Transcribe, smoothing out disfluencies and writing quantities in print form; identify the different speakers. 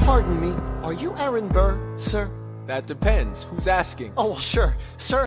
Speaker 1: Pardon me, are you Aaron Burr, sir?
Speaker 2: That depends. Who's asking?
Speaker 1: Oh, well, sure. Sir,